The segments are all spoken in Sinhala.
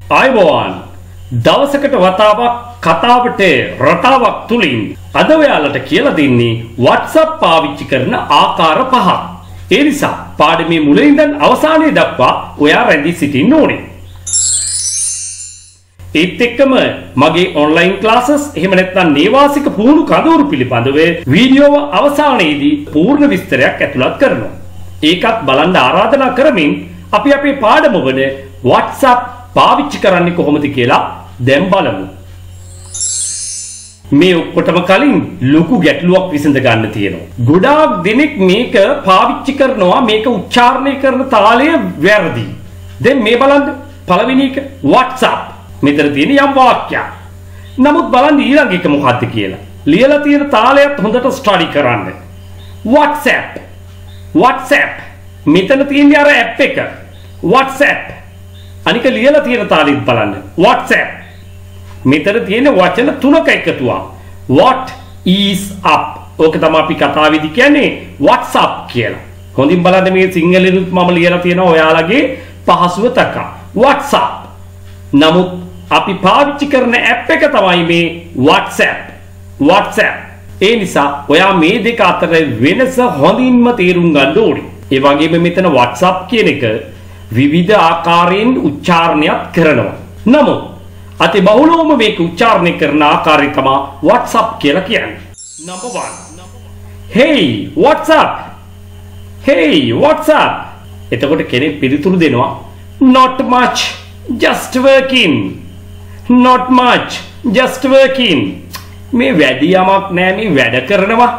ආයුබෝවන් දවසකට වතාවක් කතාවට රටාවක් තුලින් අද ඔයාලට කියලා දෙන්නේ WhatsApp පාවිච්චි කරන ආකාර පහක්. ඒ නිසා පාඩමේ මුල ඉඳන් අවසානයේ දක්වා ඔයා රැඳී සිටින්න ඕනේ. ඒත් එක්කම මගේ ඔන්ලයින් ක්ලාසස් එහෙම නැත්නම් නේවාසික පුහුණු කඳවුරු පිළිබඳව වීඩියෝව අවසානයේදී පූර්ණ විස්තරයක් ඇතුළත් කරනවා. ඒකත් බලන්න ආරාධනා කරමින් අපි අපේ පාඩම වල WhatsApp පාවිච්චි කරන්නේ කොහොමද කියලා දැන් බලමු. මේ ඔක්කොටම කලින් ලොකු ගැටලුවක් විසඳ ගන්න තියෙනවා. ගොඩාක් දෙනෙක් මේක පාවිච්චි කරනවා මේක උච්චාරණය කරන තාලය වැරදි. දැන් මේ බලන්න පළවෙනි එක WhatsApp. මෙතන තියෙන යම් වාක්‍යයක්. නමුත් බලන්න ඊළඟ එක මොකක්ද කියලා. ලියලා තියෙන තාලයත් හොඳට ස්ටඩි කරන්න. WhatsApp. WhatsApp. මෙතන තියෙන අර ඇප් එක. WhatsApp. අනික ලියලා තියෙන තාලෙත් බලන්න. WhatsApp. මෙතන තියෙන වචන තුනක එකතුවක්. What is up? ඕක තමයි අපි කතාවේදී කියන්නේ WhatsApp කියලා. හොඳින් බලන්න මේ සිංහලෙනුත් මම ලියලා තියෙනවා ඔයාලගේ පහසුව තකා. WhatsApp. නමුත් අපි පාවිච්චි කරන ඇප් එක තමයි මේ WhatsApp. WhatsApp. ඒ නිසා ඔයා මේ දෙක අතර වෙනස හොඳින්ම තේරුම් ගන්න ඕනේ. ඒ වගේම මෙතන WhatsApp කියන එක විවිධ ආකාරයෙන් උච්චාරණයක් කරනවා. නමුත් අති බහුලවම මේක උච්චාරණය කරන ආකාරය තමයි WhatsApp කියලා කියන්නේ. Number 1. Hey, what's up? Hey, what's up? එතකොට කෙනෙක් පිළිතුරු දෙනවා not much, just working. Not much, just working. මේ වැඩි යමක් නෑ මේ වැඩ කරනවා.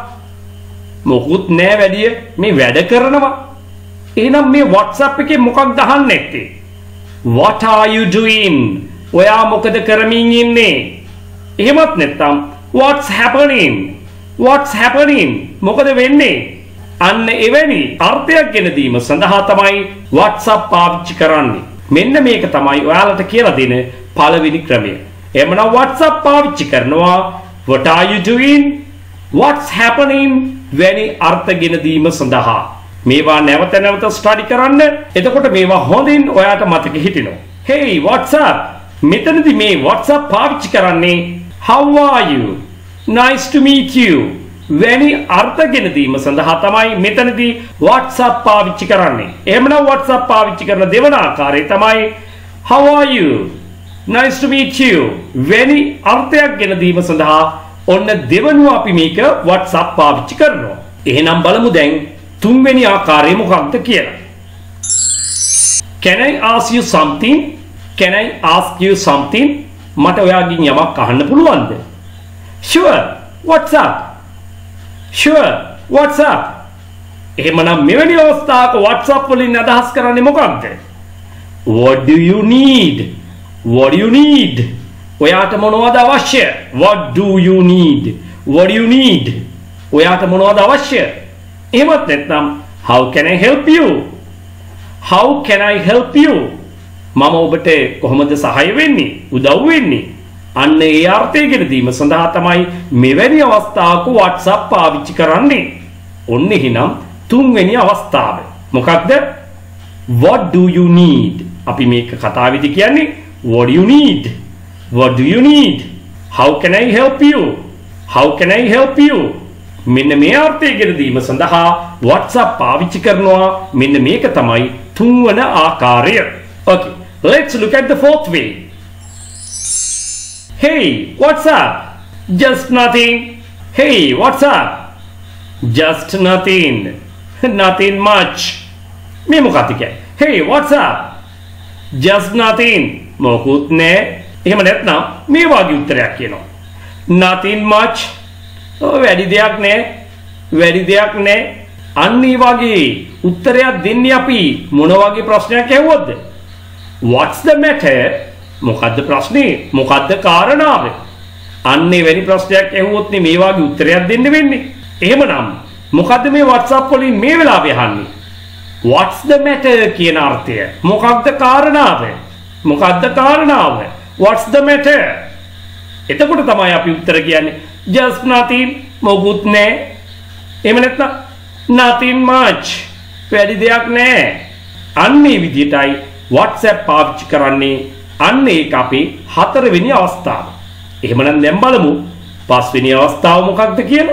මොකුත් නෑ වැඩි මේ වැඩ කරනවා. එහෙනම් මේ WhatsApp එකේ මොකක්ද අහන්නේ නැත්තේ? What are you doing? ඔයා මොකද කරමින් ඉන්නේ? එහෙමත් නැත්නම් what's happening? What's happening? මොකද වෙන්නේ? අන්න එවැනි අර්ථයක් ගෙන දීම සඳහා තමයි WhatsApp පාවිච්චි කරන්නේ. මෙන්න මේක තමයි ඔයාලට කියලා දෙන පළවෙනි ක්‍රමය. එhmenan WhatsApp පාවිච්චි කරනවා what are you doing? What's happening? වැනි අර්ථ ගෙන දීම සඳහා. මේවා නැවත නැවත ස්ටඩි කරන්න. එතකොට මේවා හොඳින් ඔයාට මතක හිටිනවා. Hey, what's up? මෙතනදී මේ WhatsApp පාවිච්චි කරන්නේ how are you? Nice to meet you. වැනි අර්ථ ගෙන දීම සඳහා තමයි මෙතනදී WhatsApp පාවිච්චි කරන්නේ. එහෙමනම් WhatsApp පාවිච්චි කරන දෙවන ආකාරය තමයි how are you? Nice to meet you. වැනි අර්ථයක් ගෙන දීම සඳහා ඔන්න දෙවනුව අපි මේක WhatsApp පාවිච්චි කරනවා. එහෙනම් බලමු දැන් තුන්වෙනි ආකාරය මොකක්ද කියලා. Can I ask you something? Can I ask you something? මට ඔයාගෙන් යමක් අහන්න පුළුවන්ද? Sure. What's up? Sure. What's up? එහෙමනම් මෙවැනි අවස්ථාවක WhatsApp වලින් අදහස් කරන්නේ මොකක්ද? What do you need? What do you need? ඔයාට මොනවද අවශ්‍ය? What do you need? What do you need? ඔයාට මොනවද අවශ්‍ය? එහෙමත් නැත්නම් how can I help you? How can I help you? මම ඔබට කොහොමද සහාය වෙන්නේ? උදව් වෙන්නේ? අන්න ඒ අර්ථය ගෙන දීම සඳහා තමයි මෙවැනි අවස්ථාවක WhatsApp පාවිච්චි කරන්නේ. ඔන්න එහෙනම් තුන්වෙනි අවස්ථාව. මොකක්ද? What do you need? අපි මේක කතාවේදී කියන්නේ what do you need? What do you need? How can I help you? How can I help you? මෙන්න මේ අර්ථය ගෙන දීම සඳහා WhatsApp පාවිච්චි කරනවා. මෙන්න මේක තමයි තුන්වන ආකාරය. Okay, let's look at the fourth way. Hey, what's up? Just nothing. Hey, what's up? Just nothing. Nothing much. මේ මොකක්ද කියන්නේ? Hey, what's up? Just nothing. මොකුත් නෑ. එහෙම නැත්නම් මේ වගේ උත්තරයක් කියනවා. Nothing much. වැඩි දෙයක් නෑ. වැඩි දෙයක් නෑ. අන්න ඒ වගේ උත්තරයක් දෙන්නේ අපි මොන වගේ ප්‍රශ්නයක් ඇහුවොත්ද? What's the matter? මොකද්ද ප්‍රශ්නේ? මොකද්ද කාරණාව? අන්න ඒ වැනි ප්‍රශ්නයක් ඇහුවොත් මේ වගේ උත්තරයක් දෙන්න වෙන්නේ. එහෙමනම් මොකද්ද මේ WhatsApp වලින් මේ වෙලාවේ අහන්නේ? What's the matter කියන අර්ථය. මොකක්ද කාරණාව? මොකක්ද කාරණාව? What's the matter? එතකොට තමයි අපි උත්තර කියන්නේ just nothing. මොකුත් නෑ. එහෙම නැත්නම් nothing much. වැඩි දෙයක් නෑ. අන්න මේ විදිහටයි WhatsApp පාවිච්චි කරන්නේ අන්න ඒක අපේ හතරවෙනි අවස්ථාව. එහෙමනම් දැන් බලමු පස්වෙනි අවස්ථාව මොකක්ද කියලා.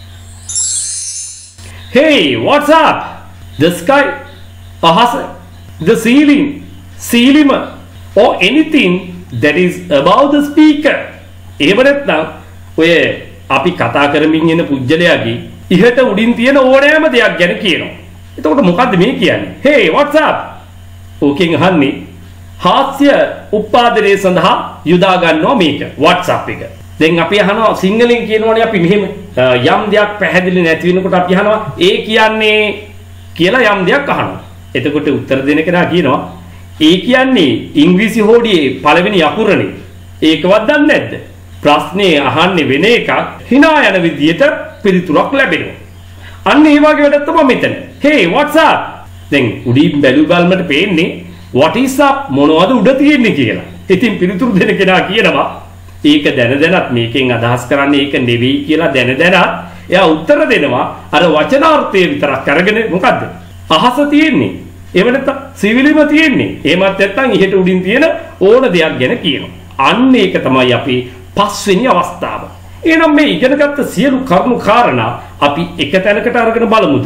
Hey, what's up? The sky, ahasa, the ceiling, or anything that is above the speaker. එහෙම නැත්නම් ඔය අපි කතා කරමින් ඉන්න පුජ්‍යලයාගේ ඉහත උඩින් තියෙන ඕනෑම දෙයක් ගැන කියනවා. එතකොට මොකද්ද මේ කියන්නේ? Hey, what's up? ඕකෙන් අහන්නේ හාස්‍ය උත්පාදනයේ සඳහා යොදා ගන්නවා මේක WhatsApp එක. දැන් අපි අහනවා සිංහලෙන් කියනවනේ අපි මෙහෙම යම් දෙයක් පැහැදිලි නැති වෙනකොට අපි අහනවා ඒ කියන්නේ කියලා යම් දෙයක් අහනවා. එතකොට උත්තර දෙන කෙනා කියනවා ඒ කියන්නේ ඉංග්‍රීසි හෝඩියේ පළවෙනි අකුරනේ. ඒකවත් දන්නේ නැද්ද? ප්‍රශ්නේ අහන්නේ වෙන එකක් hina යන විදියට පිළිතුරක් ලැබෙනවා. අන්න ඒ වගේ වැඩක් තමයි මෙතන. Hey, what's up? දැන් උඩින් බැලු බැලමට පේන්නේ what is up මොනවද උඩ තියෙන්නේ කියලා. ඉතින් පිළිතුරු දෙන කෙනා කියනවා ඒක දැන දැනත් මේකෙන් අදහස් කරන්නේ ඒක නෙවෙයි කියලා දැන දැනත් එයා උත්තර දෙනවා අර වචනාර්ථය විතරක් අරගෙන මොකද්ද? අහස තියෙන්නේ. එහෙම නැත්නම් සිවිලිම තියෙන්නේ. එහෙමත් නැත්නම් ඉහෙට උඩින් තියෙන ඕන දෙයක් ගැන කියනවා. අන්න ඒක තමයි අපි පස්වෙනි අවස්ථාව. එහෙනම් මේ ඉගෙනගත්ත සියලු කරුණු කාරණා අපි එක තැනකට අරගෙන බලමුද?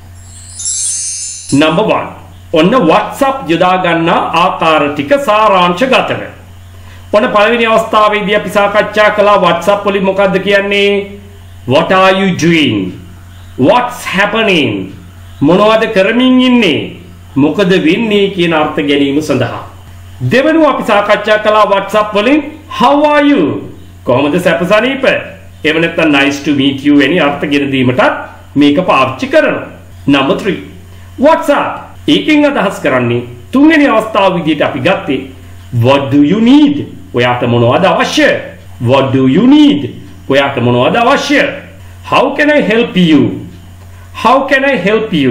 Number 1. ඔන්න WhatsApp යොදා ගන්නා ආකාර ටික සාරාංශගතව. ඔන්න පළවෙනි අවස්ථාවේදී අපි සාකච්ඡා කළා WhatsApp වලින් මොකද්ද කියන්නේ? What are you doing? What's happening? මොනවද කරමින් ඉන්නේ? මොකද වෙන්නේ කියන අර්ථ ගැනීම සඳහා. දෙවෙනුව අපි සාකච්ඡා කළා WhatsApp වලින් how are you? කොහොමද සැපසනීප? එහෙම නැත්නම් nice to meet you වැනි අර්ථ ගෙන දීමටත් මේක පාවිච්චි කරනවා. Number 3. WhatsApp ඒකෙන් අදහස් කරන්නේ තුන්වෙනි අවස්ථාව විදිහට අපි ගත්තේ what do you need? ඔයාට මොනවද අවශ්‍ය? What do you need? ඔයාට මොනවද අවශ්‍ය? How can I help you? How can I help you?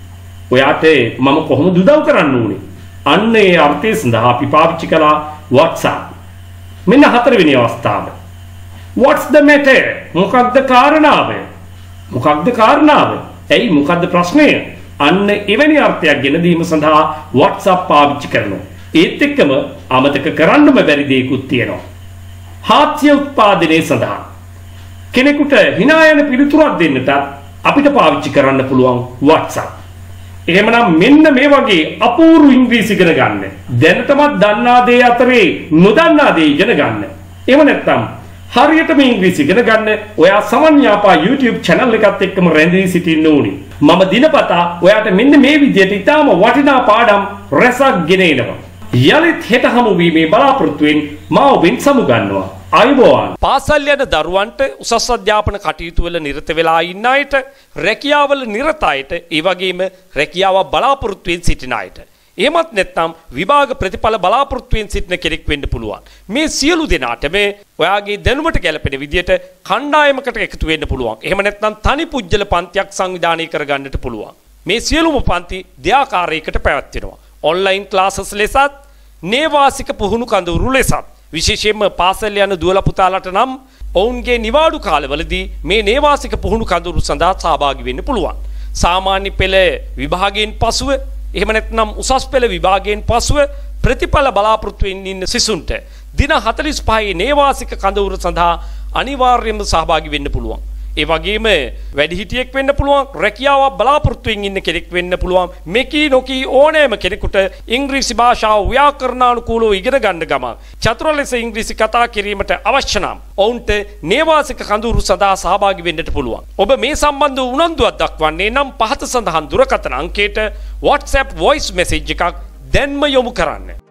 ඔයාට මම කොහොමද උදව් කරන්න ඕනේ? අන්න ඒ අර්ථය සඳහා අපි පාවිච්චි කළා WhatsApp. මෙන්න හතරවෙනි අවස්ථාව. What's the matter? මොකක්ද කාරණාව? මොකක්ද කාරණාව? ඇයි මොකක්ද ප්‍රශ්නය? අන්න එවැනි අර්ථයක් ගෙන දීම සඳහා WhatsApp පාවිච්චි කරනවා. ඒත් එක්කම අමතක කරන්නම බැරි දෙයක්ත් තියෙනවා. හාස්‍ය උත්පාදනයේ සඳහා කෙනෙකුට hina යන පිළිතුරක් දෙන්නට අපිට පාවිච්චි කරන්න පුළුවන් WhatsApp. එහෙමනම් මෙන්න මේ වගේ අපූර්ව ඉංග්‍රීසි ඉගෙන ගන්න. දැනටමත් දන්නා දේ අතරේ නොදන්නා දේ ඉගෙන ගන්න. එහෙම නැත්නම් හරියටම ඉංග්‍රීසි ඉගෙන ගන්න ඔයා සමන්යාපා YouTube channel එකත් එක්කම රැඳී සිටින්න ඕනි. මම දිනපතා ඔයාට මෙන්න මේ විදිහට ඊටාම වටිනා පාඩම් රැසක් ගෙන එනවා. යලිත් හෙට හමු වීමේ බලාපොරොත්තුවෙන් මම ඔබෙන් සමුගන්නවා. අයබෝවන්. පාසල් යන දරුවන්ට උසස් අධ්‍යාපන කටයුතු වල නිරත වෙලා ඉන්න අයට, රැකියාවල නිරත අයට, ඒ වගේම රැකියාව බලාපොරොත්තුවෙන් සිටින අයට. එහෙමත් නැත්නම් විභාග ප්‍රතිඵල බලාපොරොත්තුවෙන් සිටින කෙනෙක් වෙන්න පුළුවන්. මේ සියලු දෙනාට මේ ඔයාගේ දැනුමට ගැලපෙන විදියට කණ්ඩායමකට එකතු වෙන්න පුළුවන්. එහෙම නැත්නම් තනි පුජ්‍යල පන්තියක් සංවිධානය කරගන්නට පුළුවන්. මේ සියලුම පන්ති දෙආකාරයකට පැවැත්වෙනවා. ඔන්ලයින් ක්ලාසස් ලෙසත්, නේවාසික පුහුණු කඳවුරු ලෙසත්. විශේෂයෙන්ම පාසල් යන දුවල පුතාලට නම් ඔවුන්ගේ නිවාඩු කාලවලදී මේ නේවාසික පුහුණු කඳවුරු සඳහා සහභාගී වෙන්න පුළුවන්. සාමාන්‍ය පෙළ විභාගයෙන් පසුව එහෙම නැත්නම් උසස් පෙළ විභාගයෙන් පසුව ප්‍රතිඵල බලාපොරොත්තු වෙන්න ඉන්න සිසුන්ට දින 45 නේවාසික කඳවුර සඳහා අනිවාර්යයෙන්ම සහභාගී වෙන්න පුළුවන්. ඒ වගේම වැඩිහිටියෙක් වෙන්න පුළුවන්, රැකියාවක් බලාපොරොත්තුෙන් ඉන්න කෙනෙක් වෙන්න පුළුවන්. මෙකී නොකී ඕනෑම කෙනෙකුට ඉංග්‍රීසි භාෂාව ව්‍යාකරණානුකූලව ඉගෙන ගන්න ගමන් චතුර ලෙස ඉංග්‍රීසි කතා කිරීමට අවශ්‍ය නම් ඔවුන්ට නේවාසික කඳවුරු සඳහා සහභාගී වෙන්නට පුළුවන්. ඔබ මේ සම්බන්ධව උනන්දුවක් දක්වන්නේ නම් පහත සඳහන් දුරකථන අංකයට WhatsApp voice message එකක් දැන්ම යොමු කරන්න.